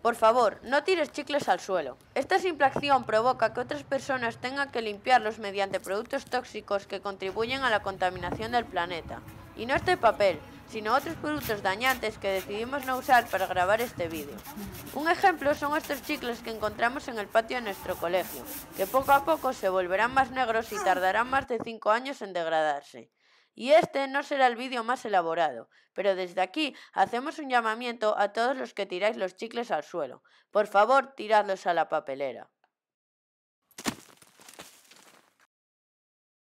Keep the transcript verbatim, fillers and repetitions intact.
Por favor, no tires chicles al suelo. Esta simple acción provoca que otras personas tengan que limpiarlos mediante productos tóxicos que contribuyen a la contaminación del planeta. Y no este papel, sino otros productos dañantes que decidimos no usar para grabar este vídeo. Un ejemplo son estos chicles que encontramos en el patio de nuestro colegio, que poco a poco se volverán más negros y tardarán más de cinco años en degradarse. Y este no será el vídeo más elaborado, pero desde aquí hacemos un llamamiento a todos los que tiráis los chicles al suelo. Por favor, tiradlos a la papelera.